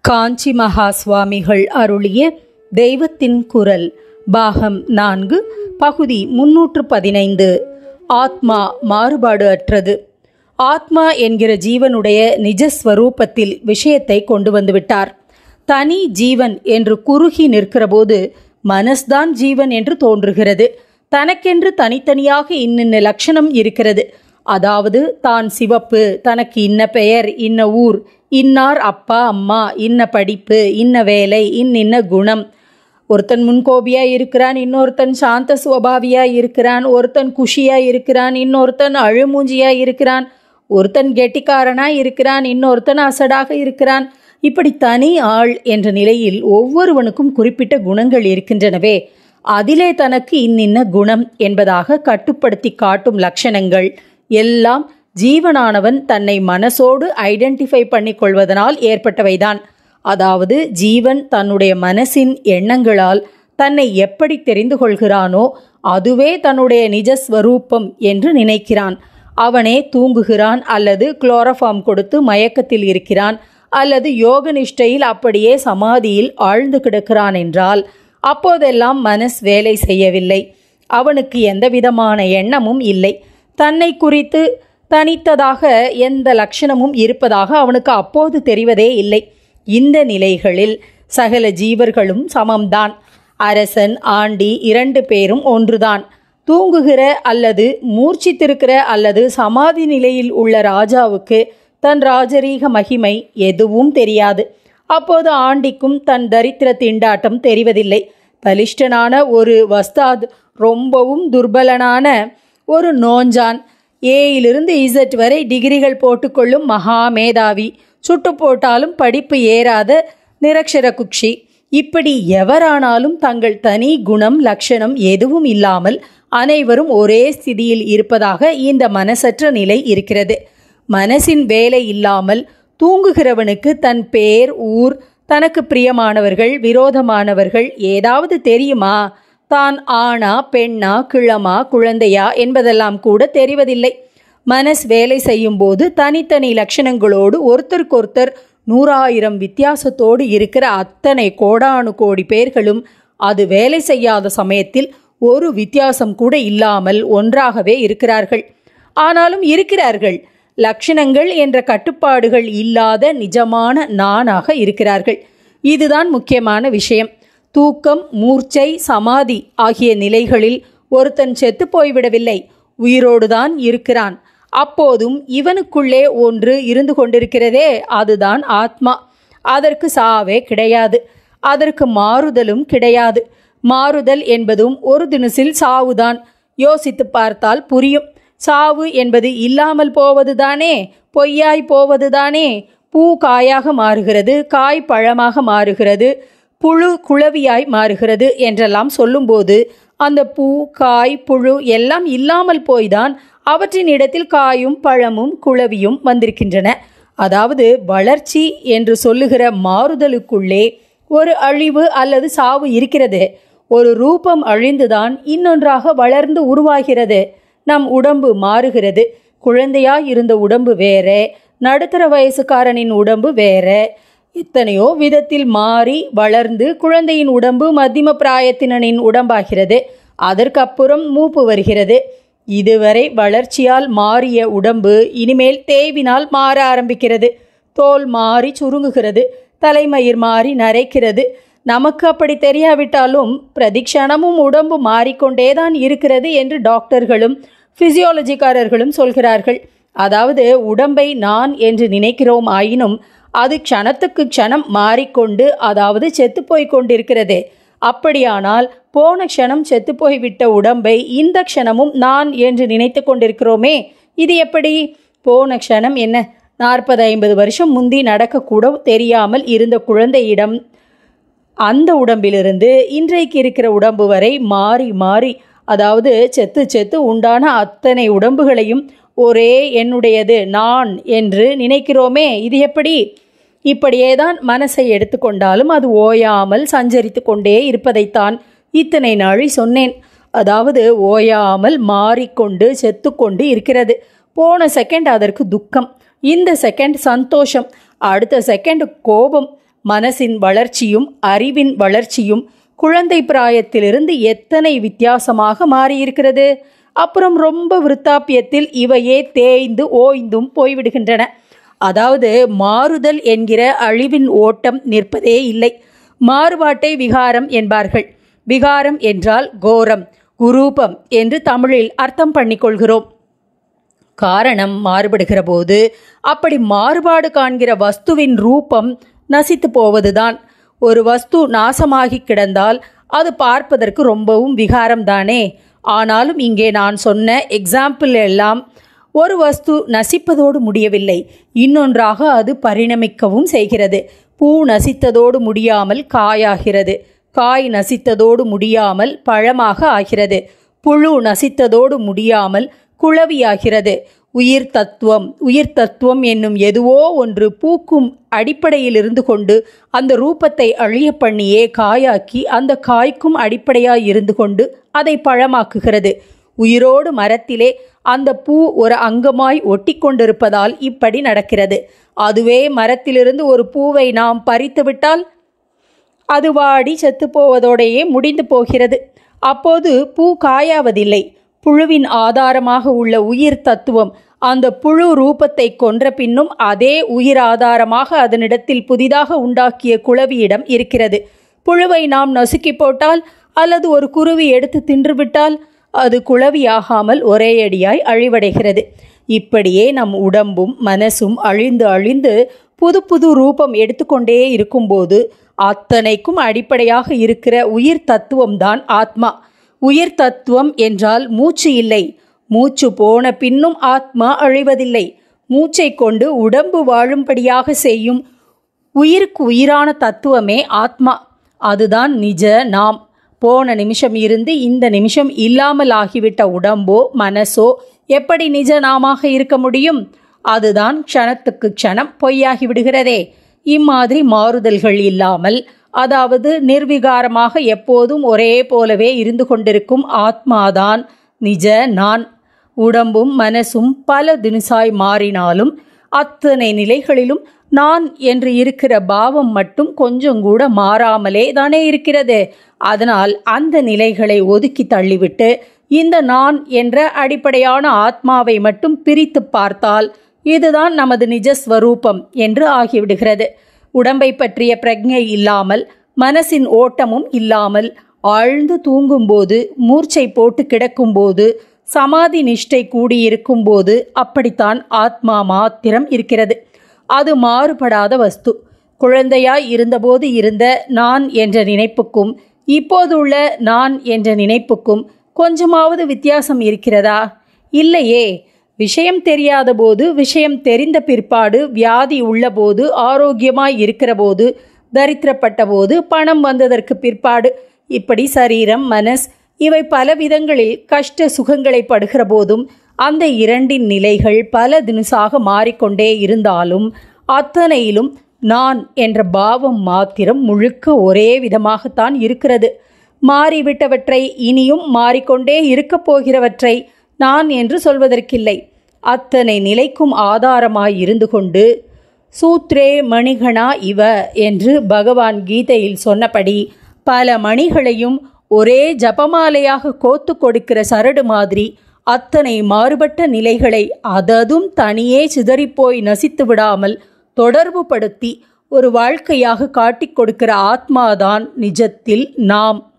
காஞ்சி மகா சுவாமிகள் அருளிய தெய்வத்தின் குரல் பாகம் 4 பகுதி 315. ஆத்மா மாறுபாடு அற்றது. ஆத்மா என்கிற ஜீவனுடைய நிஜஸ்வரூபத்தில் விஷயத்தை கொண்டு வந்துவிட்டார். தனி ஜீவன் என்று குறுகி நிற்கிறபோது மனஸ்தான் ஜீவன் என்று தோன்றுகிறது. தனக்கென்று தனித்தனியாக இன்னின்ன லட்சணம் இருக்கிறது. அதாவது தான் சிவப்பு, தனக்கு இன்ன பெயர், இன்ன ஊர், இன்னார் அப்பா அம்மா, இன்ன படிப்பு, இன்ன வேலை, இன்ன குணம். ஒருத்தன் முன்கோபியாக இருக்கிறான், இன்னொருத்தன் சாந்த சுவாபாவியாக இருக்கிறான், ஒருத்தன் குஷியாக இருக்கிறான், இன்னொருத்தன் அழுமூஞ்சியாக இருக்கிறான், ஒருத்தன் கெட்டிக்காரனாக இருக்கிறான், இன்னொருத்தன் அசடாக இருக்கிறான். இப்படி தனி ஆள் என்ற நிலையில் ஒவ்வொருவனுக்கும் குறிப்பிட்ட குணங்கள் இருக்கின்றனவே. அதிலே தனக்கு இன்ன குணம் என்பதாக கட்டுப்படுத்தி காட்டும் லட்சணங்கள் எல்லாம் ஜீவனானவன் தன்னை மனசோடு ஐடென்டிஃபை பண்ணிக்கொள்வதனால் ஏற்பட்டவைதான். அதாவது ஜீவன் தன்னுடைய மனசின் எண்ணங்களால் தன்னை எப்படி தெரிந்து கொள்கிறானோ அதுவே தன்னுடைய நிஜஸ்வரூபம் என்று நினைக்கிறான். அவனே தூங்குகிறான், அல்லது குளோரோஃபார்ம் கொடுத்து மயக்கத்தில் இருக்கிறான், அல்லது யோக நிஷ்டையில் அப்படியே சமாதியில் ஆழ்ந்து கிடக்கிறான் என்றால் அப்போதெல்லாம் மனஸ் வேலை செய்யவில்லை. அவனுக்கு எந்த விதமான எண்ணமும் இல்லை. தன்னை குறித்து தனித்ததாக எந்த லட்சணமும் இருப்பதாக அவனுக்கு அப்போது தெரிவதே இல்லை. இந்த நிலைகளில் சகல ஜீவர்களும் சமம்தான். அரசன் ஆண்டி 2 பேரும் ஒன்றுதான். தூங்குகிற அல்லது மூர்ச்சித்திருக்கிற அல்லது சமாதி நிலையில் உள்ள ராஜாவுக்கு தன் ராஜரீக மகிமை எதுவும் தெரியாது. அப்போது ஆண்டிக்கும் தன் தரித்திர திண்டாட்டம் தெரிவதில்லை. பலிஷ்டனான ஒரு வஸ்தாத் ரொம்பவும் துர்பலனான ஒரு நோஞ்சான், ஏயிலிருந்து இசட் வரை டிகிரிகள் போட்டுக்கொள்ளும் மகா மேதாவி, சுட்டு போட்டாலும் படிப்பு ஏறாத நிரக்ஷர குக்ஷி, இப்படி எவரானாலும் தங்கள் தனி குணம் லட்சணம் எதுவும் இல்லாமல் அனைவரும் ஒரே ஸ்திதியில் இருப்பதாக இந்த மனசற்ற நிலை இருக்கிறது. மனசின் வேலை இல்லாமல் தூங்குகிறவனுக்கு தன் பேர், ஊர், தனக்கு பிரியமானவர்கள், விரோதமானவர்கள் ஏதாவது தெரியுமா? தான் ஆணா, பெண்ணா, கிழமா, குழந்தையா என்பதெல்லாம் கூட தெரிவதில்லை. மனஸ் வேலை செய்யும் போது தனித்தனி லட்சணங்களோடு ஒருத்தருக்கொருத்தர் 100,000 வித்தியாசத்தோடு இருக்கிற அத்தனை கோடானு கோடி பேர்களும் அது வேலை செய்யாத சமயத்தில் ஒரு வித்தியாசம் கூட இல்லாமல் ஒன்றாகவே இருக்கிறார்கள். ஆனாலும் இருக்கிறார்கள். லட்சணங்கள் என்ற கட்டுப்பாடுகள் இல்லாத நிஜமான நானாக இருக்கிறார்கள். இதுதான் முக்கியமான விஷயம். தூக்கம், மூர்ச்சை, சமாதி ஆகிய நிலைகளில் ஒருத்தன் செத்து போய்விடவில்லை, உயிரோடுதான் இருக்கிறான். அப்போதும் இவனுக்குள்ளே ஒன்று இருந்து கொண்டிருக்கிறதே, அதுதான் ஆத்மா. அதற்கு சாவே கிடையாது, அதற்கு மாறுதலும் கிடையாது. மாறுதல் என்பதும் ஒரு தினசில் சாவுதான். யோசித்து பார்த்தால் புரியும். சாவு என்பது இல்லாமல் போவதுதானே, பொய்யாய் போவதுதானே. பூ காயாக மாறுகிறது, காய் பழமாக மாறுகிறது, புழு குளவியாய் மாறுகிறது என்றெல்லாம் சொல்லும்போது அந்த பூ, காய், புழு எல்லாம் இல்லாமல் போய்தான் அவற்றின் இடத்தில் காயும் பழமும் குளவியும் வந்திருக்கின்றன. அதாவது வளர்ச்சி என்று சொல்லுகிற மாறுதலுக்குள்ளே ஒரு அழிவு அல்லது சாவு இருக்கிறது. ஒரு ரூபம் அழிந்துதான் இன்னொன்றாக வளர்ந்து உருவாகிறது. நம் உடம்பு மாறுகிறது. குழந்தையாய் இருந்த உடம்பு வேற, நடுத்தர வயசுக்காரனின் உடம்பு வேற. எத்தனையோ விதத்தில் மாறி வளர்ந்து குழந்தையின் உடம்பு மத்தியம பிராயத்தினனின் உடம்பாகிறது. அதற்கப்புறம் மூப்பு வருகிறது. இதுவரை வளர்ச்சியால் மாறிய உடம்பு இனிமேல் தேவினால் மாற ஆரம்பிக்கிறது. தோல் மாறி சுருங்குகிறது, தலைமயிர் மாறி நரைக்கிறது. நமக்கு அப்படி தெரியாவிட்டாலும் பிரதிக்ஷணமும் உடம்பு மாறிக்கொண்டேதான் இருக்கிறது என்று டாக்டர்களும் ஃபிசியாலஜிக்காரர்களும் சொல்கிறார்கள். அதாவது உடம்பை நான் என்று நினைக்கிறோம், ஆயினும் அது க்ஷணத்துக்கு க்ஷணம் மாறிக்கொண்டு, அதாவது செத்துப்போய் கொண்டிருக்கிறது. அப்படியானால் போன க்ஷணம் செத்துப்போய்விட்ட உடம்பை இந்த க்ஷணமும் நான் என்று நினைத்து கொண்டிருக்கிறோமே, இது எப்படி? போன க்ஷணம் என்ன, 40-50 வருஷம் முந்தி நடக்கக்கூட தெரியாமல் இருந்த குழந்தையிடம் அந்த உடம்பிலிருந்து இன்றைக்கு இருக்கிற உடம்பு வரை மாறி மாறி, அதாவது செத்து செத்து உண்டான அத்தனை உடம்புகளையும் ஒரே என்னுடையது நான் என்று நினைக்கிறோமே, இது எப்படி? இப்படியேதான் மனசை எடுத்துக்கொண்டாலும் அது ஓயாமல் சஞ்சரித்து கொண்டே இருப்பதைத்தான் இத்தனை நாளை சொன்னேன். அதாவது ஓயாமல் மாறிக்கொண்டு செத்துக்கொண்டு இருக்கிறது. போன செகண்ட் அதற்கு துக்கம், இந்த செகண்ட் சந்தோஷம், அடுத்த செகண்ட் கோபம், மனசின் வளர்ச்சியும் அறிவின் வளர்ச்சியும் குழந்தை பிராயத்திலிருந்து எத்தனை வித்தியாசமாக மாறியிருக்கிறது. அப்புறம் ரொம்ப விருத்தாப்பியத்தில் இவையே தேய்ந்து ஓய்ந்தும் போய்விடுகின்றன. அதாவது மாறுதல் என்கிற அழிவின் ஓட்டம் நிற்பதே இல்லை. மாறுபாட்டை விகாரம் என்பார்கள். விகாரம் என்றால் கோரம், குரூபம் என்று தமிழில் அர்த்தம் பண்ணிக்கொள்கிறோம். காரணம் மாறுபடுகிற போது அப்படி மாறுபாடு காண்கிற வஸ்துவின் ரூபம் நசித்து போவதுதான். ஒரு வஸ்து நாசமாகி கிடந்தால் அது பார்ப்பதற்கு ரொம்பவும் விகாரம்தானே. ஆனாலும் இங்கே நான் சொன்ன எக்ஸாம்பிள் எல்லாம் ஒரு வஸ்து நசிப்பதோடு முடியவில்லை, இன்னொன்றாக அது பரிணமிக்கவும் செய்கிறது. பூ நசித்ததோடு முடியாமல் காயாகிறது, காய் நசித்ததோடு முடியாமல் பழமாக ஆகிறது, புழு நசித்ததோடு முடியாமல் குளவியாகிறது. உயிர் தத்துவம் என்னும் எதுவோ ஒன்று பூக்கும் அடிப்படையில் இருந்து கொண்டு அந்த ரூபத்தை அழிய பண்ணியே காயாக்கி அந்த காய்க்கும் அடிப்படையாய் இருந்து கொண்டு அதை பழமாக்குகிறது. உயிரோடு மரத்திலே அந்த பூ ஒரு அங்கமாய் ஒட்டி கொண்டிருப்பதால் இப்படி நடக்கிறது. அதுவே மரத்திலிருந்து ஒரு பூவை நாம் பறித்துவிட்டால் அது வாடி செத்துப்போவதோடையே முடிந்து போகிறது. அப்போது பூ காயாவதில்லை. புழுவின் ஆதாரமாக உள்ள உயிர் தத்துவம் அந்த புழு ரூபத்தை கொன்ற பின்னும் அதே உயிர் ஆதாரமாக அதனிடத்தில் புதிதாக உண்டாக்கிய குளவியிடம் இருக்கிறது. புழுவை நாம் நசுக்கி போட்டால் அல்லது ஒரு குருவி எடுத்து தின்றுவிட்டால் அது குளவியாகாமல் ஒரே அடியாய் அழிவடைகிறது. இப்படியே நம் உடம்பும் மனசும் அழிந்து அழிந்து புது புது ரூபம் எடுத்துக்கொண்டே இருக்கும்போது அத்தனைக்கும் அடிப்படையாக இருக்கிற உயிர் தத்துவம்தான் ஆத்மா. உயிர் தத்துவம் என்றால் மூச்சு இல்லை. மூச்சு போன பின்னும் ஆத்மா அழிவதில்லை. மூச்சை கொண்டு உடம்பு வாழும்படியாக செய்யும் உயிருக்கு உயிரான தத்துவமே ஆத்மா. அதுதான் நிஜ நாம். போன நிமிஷம் இருந்து இந்த நிமிஷம் இல்லாமல் ஆகிவிட்ட உடம்போ மனசோ எப்படி நிஜ நாமாக இருக்க முடியும்? அதுதான் க்ஷணத்துக்கு க்ஷணம் பொய்யாகி விடுகிறதே. இம்மாதிரி மாறுதல்கள் இல்லாமல், அதாவது நிர்விகாரமாக எப்போதும் ஒரே போலவே இருந்து கொண்டிருக்கும் ஆத்மாதான் நிஜ நான். உடம்பும் மனசும் பல தினுசாய் மாறினாலும் அத்தனை நிலைகளிலும் நான் என்று இருக்கிற பாவம் மட்டும் கொஞ்சம் கூட மாறாமலே தானே இருக்கிறது. அதனால் அந்த நிலைகளை ஒதுக்கி தள்ளிவிட்டு இந்த நான் என்ற அடிப்படையான ஆத்மாவை மட்டும் பிரித்து பார்த்தால் இதுதான் நமது நிஜஸ்வரூபம் என்று ஆகிவிடுகிறது. உடம்பை பற்றிய பிரஜை இல்லாமல், மனசின் ஓட்டமும் இல்லாமல் ஆழ்ந்து தூங்கும்போது, மூர்ச்சை போட்டு கிடக்கும்போது, சமாதி நிஷ்டை கூடியிருக்கும்போது அப்படித்தான் ஆத்மா மாத்திரம் இருக்கிறது. அது மாறுபடாத வஸ்து. குழந்தையாய் இருந்தபோது இருந்த நான் என்ற நினைப்புக்கும் இப்போதுள்ள நான் என்ற நினைப்புக்கும் கொஞ்சமாவது வித்தியாசம் இருக்கிறதா? இல்லையே. விஷயம் தெரியாத போது, விஷயம் தெரிந்த பிற்பாடு, வியாதி உள்ளபோது, ஆரோக்கியமாய் இருக்கிற போது, தரித்திரப்பட்ட போது, பணம் வந்ததற்கு பிற்பாடு, இப்படி சரீரம் மனஸ் இவை பல விதங்களில் கஷ்ட சுகங்களை படுகிற போதும் அந்த இரண்டின் நிலைகள் பல தினுசாக மாறிக்கொண்டே இருந்தாலும் அத்தனையிலும் நான் என்ற பாவம் மாத்திரம் முழுக்க ஒரே விதமாகத்தான் இருக்கிறது. மாறிவிட்டவற்றை, இனியும் மாறிக்கொண்டே இருக்கப் போகிறவற்றை நான் என்று சொல்வதற்கில்லை. அத்தனை நிலைக்கும் ஆதாரமாய் இருந்து கொண்டு சூத்ரே மணிகணா இவ என்று பகவான் கீதையில் சொன்னபடி பல மணிகளையும் ஒரே ஜபமாலையாக கோத்து கொடுக்கிற சரடு மாதிரி அத்தனை மாறுபட்ட நிலைகளை அததும் தனியே சிதறிப்போய் நசித்து விடாமல் தொடர்பு படுத்தி ஒரு வாழ்க்கையாக காட்டிக் கொடுக்கிற ஆத்மாதான் நிஜத்தில் நாம்.